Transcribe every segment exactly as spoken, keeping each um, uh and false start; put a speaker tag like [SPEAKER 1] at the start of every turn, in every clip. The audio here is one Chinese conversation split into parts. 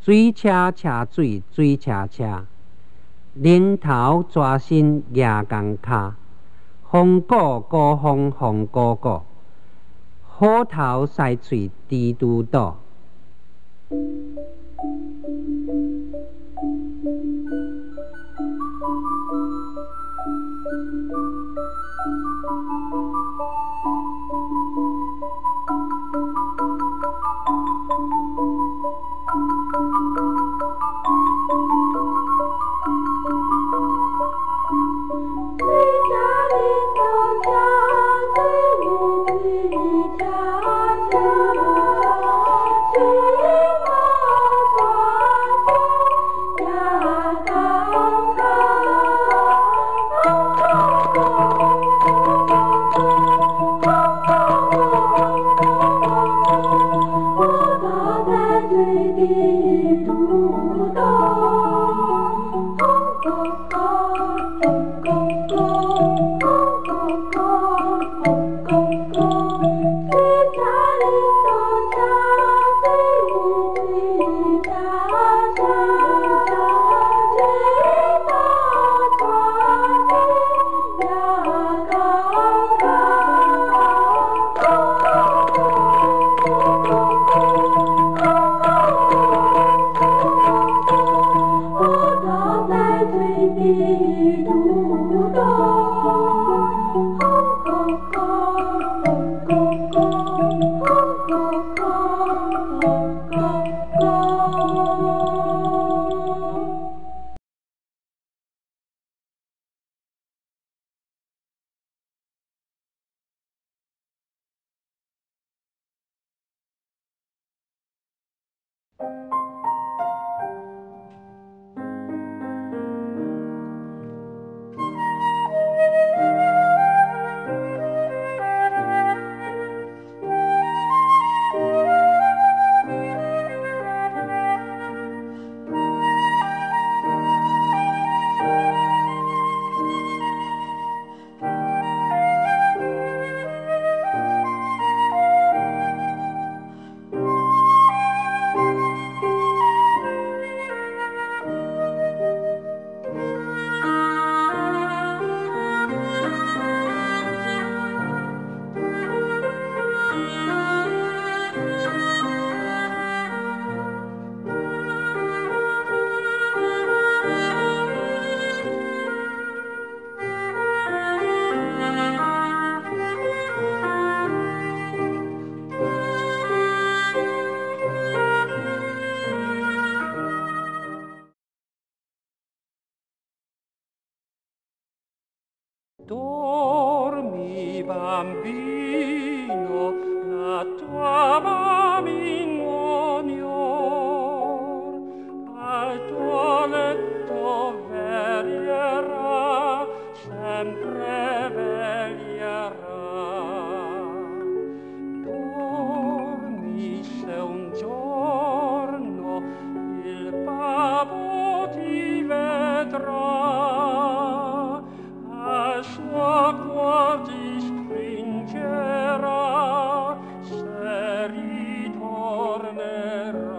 [SPEAKER 1] 水车车水水车车，零头抓身牙工卡，风鼓鼓风风鼓鼓，虎头狮喙猪猪肚。
[SPEAKER 2] Dormi bambino, la tua mamma ignor, al tuo letto veglierà, sempre veglierà. Dormi se un giorno il babbo ti vedrà, al suo cuor ti stringerà se ritornerà.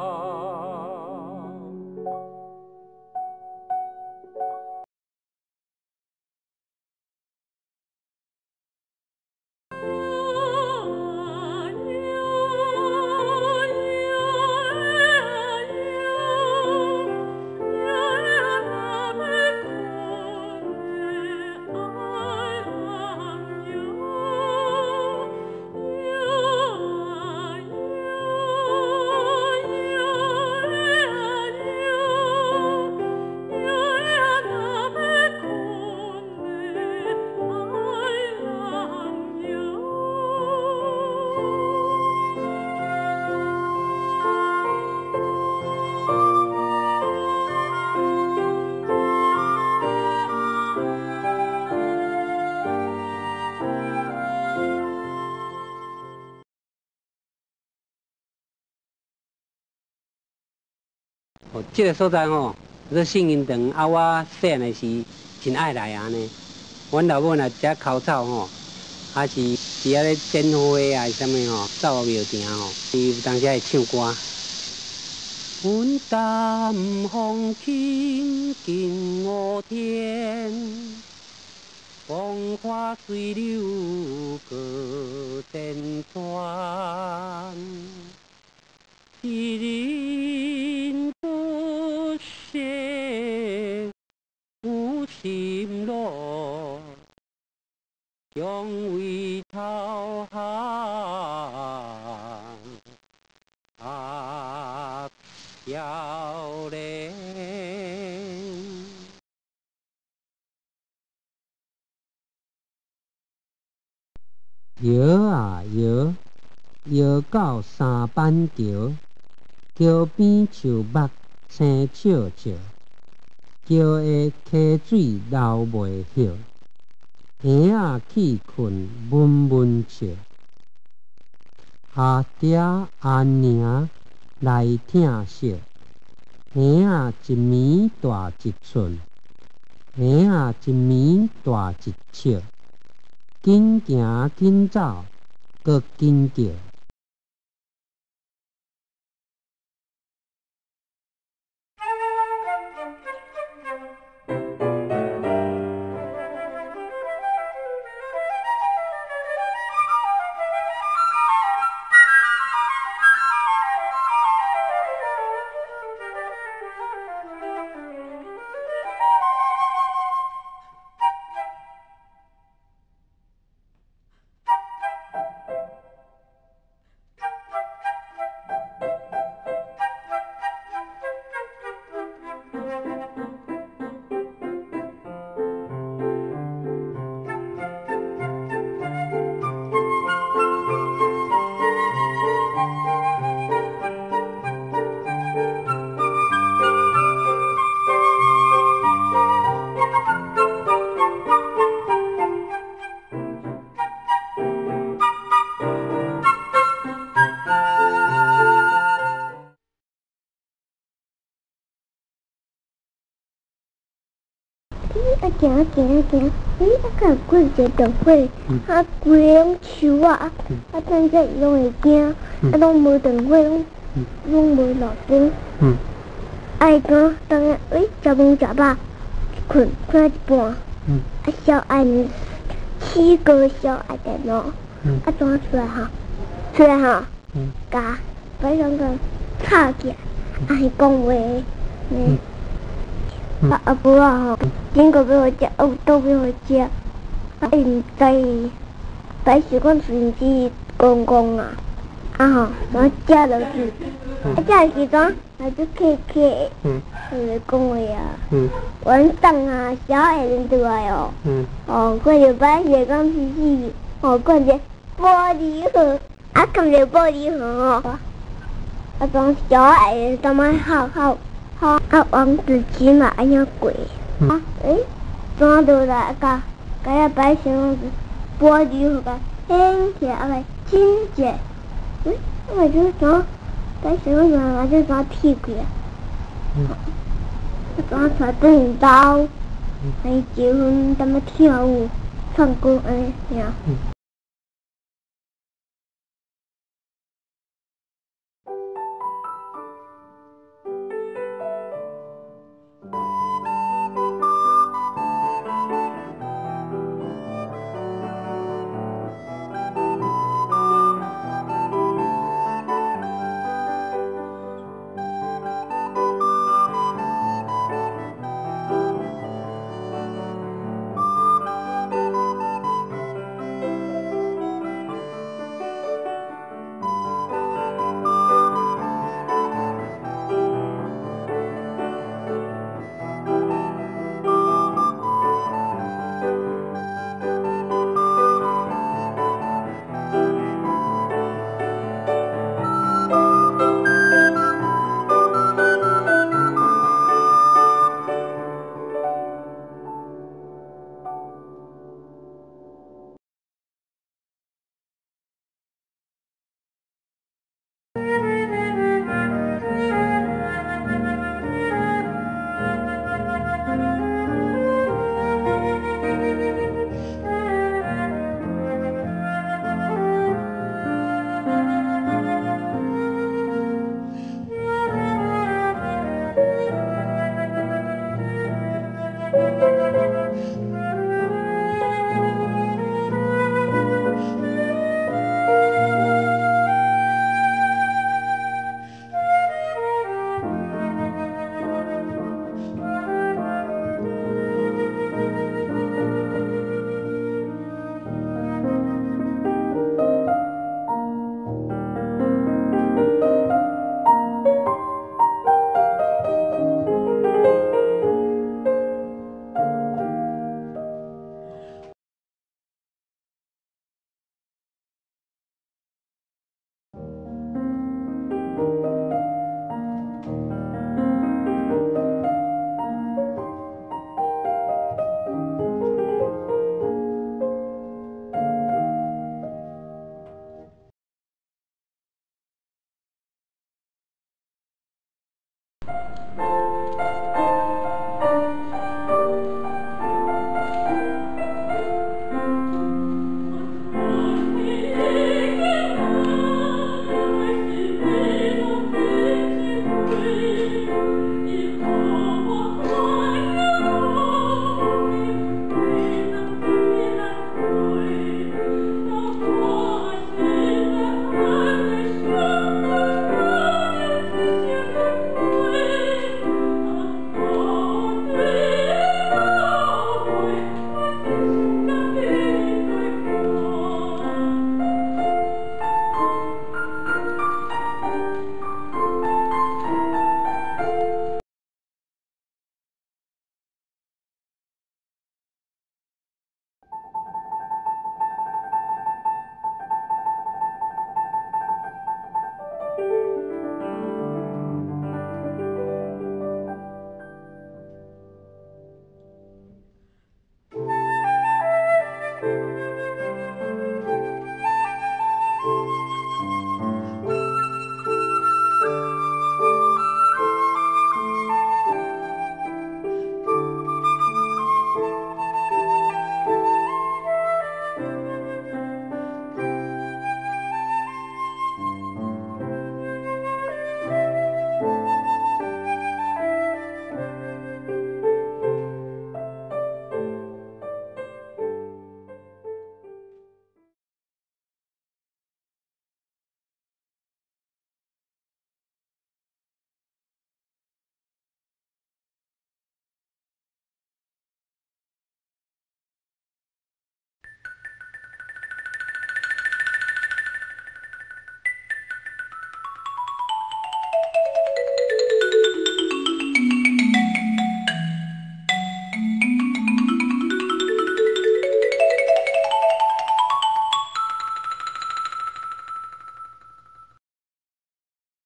[SPEAKER 1] 哦，这个所在吼，这圣婴堂啊，我细汉的时真爱来安尼。阮老母若遮烤草吼，还是伫遐咧点火啊，什么吼，灶庙埕吼，伊有当时会唱歌。 云淡风轻近我天，风花水流过电川。一人不舍有心路，将为投降。啊，少年。摇啊摇，摇到三板桥，桥边树木青笑笑，桥的溪水流袂歇，虾仔去困闷闷笑。阿爹阿娘来听说，虾仔一暝大一寸，虾仔一暝大一尺。紧行紧走，搁紧叫。
[SPEAKER 3] 啊行行行，咦啊敢有几个长辈，啊规个拢树啊，啊趁这伊拢会惊，啊拢无长辈拢拢无路灯，啊伊讲当然喂食饭食饱，困困一半，啊小爱七个小爱的喏，啊怎出来哈？出来哈？甲摆两个吵起来，啊伊讲话，嗯。啊啊不啊吼，经过俾我食，哦都俾我食，啊伊唔知，摆时光顺机公公啊，啊吼，然后食落去，啊食落去怎，啊就客客，嗯，就是讲话啊，嗯，晚上啊，小矮人出来哦，嗯，哦，我就摆月光翕翕，哦，看见玻璃盒，啊看见玻璃盒哦，啊种小矮人他妈好好。好啊，王子骑马哎呀鬼！啊，诶，怎到来个？个要摆成样子，玻璃盒个掀起来个金姐，诶，我就怎摆成样子，我就怎劈开啊？嗯，我怎揣短刀，还结婚他们跳舞、唱歌哎呀。